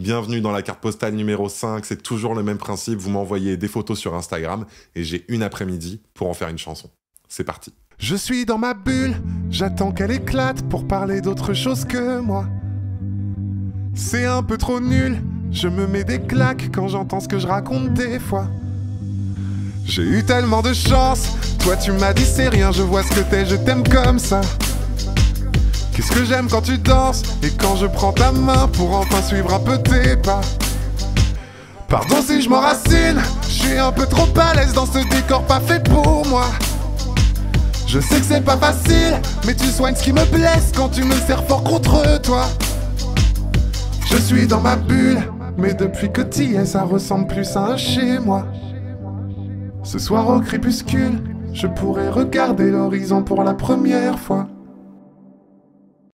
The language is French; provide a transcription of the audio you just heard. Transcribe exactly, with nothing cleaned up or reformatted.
Bienvenue dans la carte postale numéro cinq, c'est toujours le même principe, vous m'envoyez des photos sur Instagram et j'ai une après-midi pour en faire une chanson. C'est parti. Je suis dans ma bulle, j'attends qu'elle éclate pour parler d'autre chose que moi. C'est un peu trop nul, je me mets des claques quand j'entends ce que je raconte des fois. J'ai eu tellement de chance, toi tu m'as dit c'est rien, je vois ce que t'es, je t'aime comme ça. Qu'est-ce que j'aime quand tu danses et quand je prends ta main pour enfin suivre un peu tes pas. Pardon si je m'enracine, je suis un peu trop à l'aise dans ce décor pas fait pour moi. Je sais que c'est pas facile, mais tu soignes ce qui me blesse quand tu me serres fort contre toi. Je suis dans ma bulle, mais depuis que t'y es, ça ressemble plus à un chez moi. Ce soir au crépuscule, je pourrais regarder l'horizon pour la première fois.